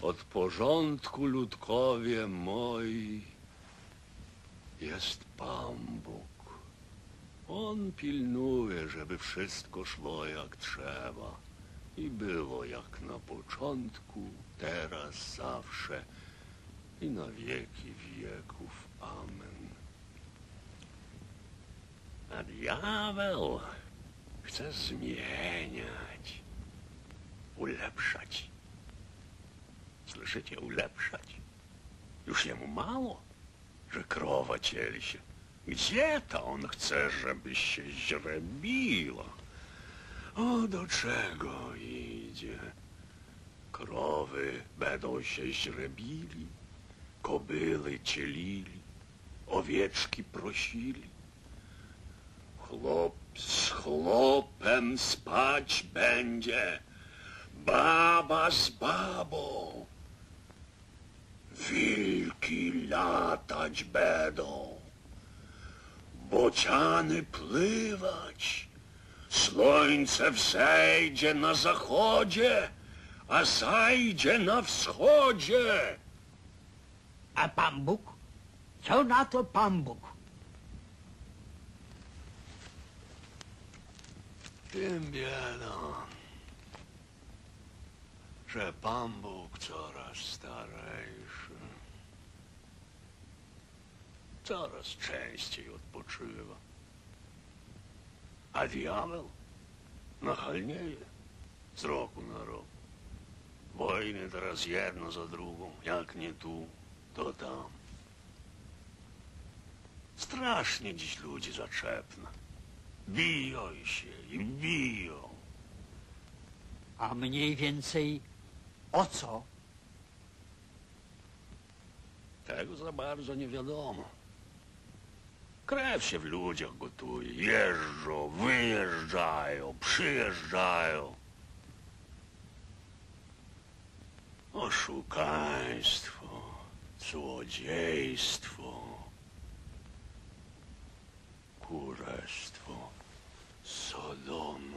Od porządku, ludkowie moi, jest Pan Bóg. On pilnuje, żeby wszystko szło jak trzeba. I było jak na początku, teraz, zawsze i na wieki wieków. Amen. A diabeł chce zmieniać, ulepszać. Słyszycie, ulepszać? Już jemu mało, że krowa cieli się. Gdzie to on chce, żeby się źrebiła? O, do czego idzie? Krowy będą się źrebili, kobyle cielili, owieczki prosili. Chłop z chłopem spać będzie, baba z babą. Wilki latać będą, bociany pływać. Słońce wzejdzie na zachodzie, a zajdzie na wschodzie. A Pan Bóg? Co na to Pan Bóg? Tym biedą, że Pan Bóg coraz starejszy, coraz częściej odpoczywa, a diabeł nachalnieje z roku na rok. Wojny teraz jedno za drugą, jak nie tu, to tam. Strasznie dziś ludzie zaczepne. Biją się i biją. A mniej więcej o co? Tego za bardzo nie wiadomo. Krew się w ludziach gotuje. Jeżdżą, wyjeżdżają, przyjeżdżają. Oszukaństwo, złodziejstwo, kurestwo, Sodom.